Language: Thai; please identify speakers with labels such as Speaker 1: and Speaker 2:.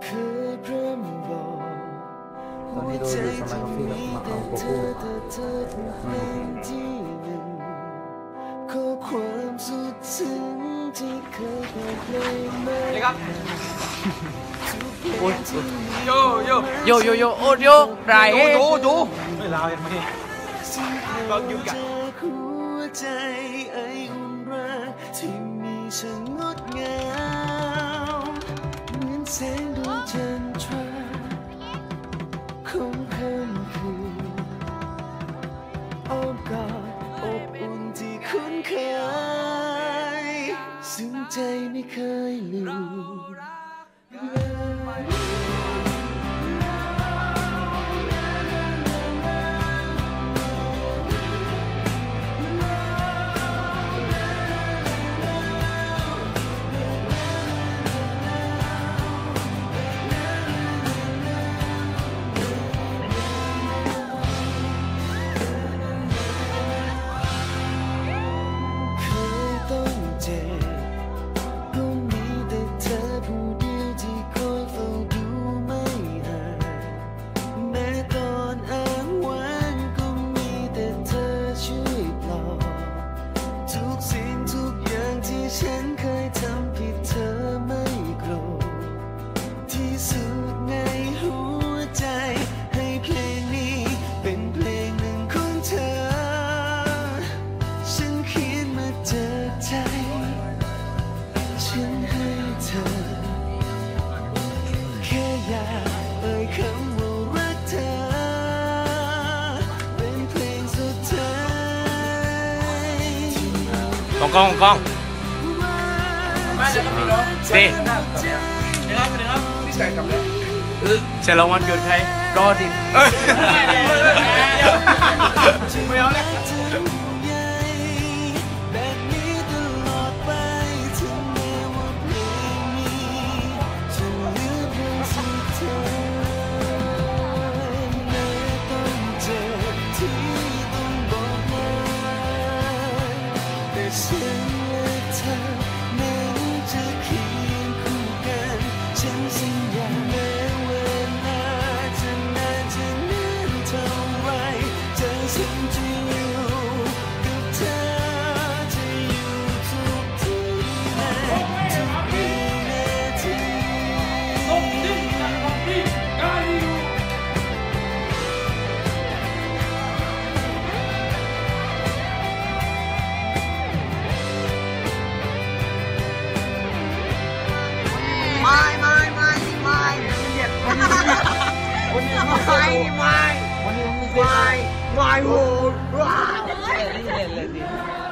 Speaker 1: ตอนนี้เราอยู่สมัยกาแฟแล้วมาเอาโกโก้ข้อความสุดซึ้งที่เคยบอกเพลงมาเลยครับโยโยโยโยโยโอโยไรโยโยไม่ลาวยังไม่บางยุ่งกันหัวใจไออุ่นรักที่มีช่างงดงามเหมือนแสงดวงจันทราของค่ำคืนอ้อมกอดอบอุ่นที่คุ้นเคยซึ่งใจไม่เคยลืมกองสิเสร็จแล้ววันเกิดใครรอดิไม่เอาเลยไม่โหดว้าว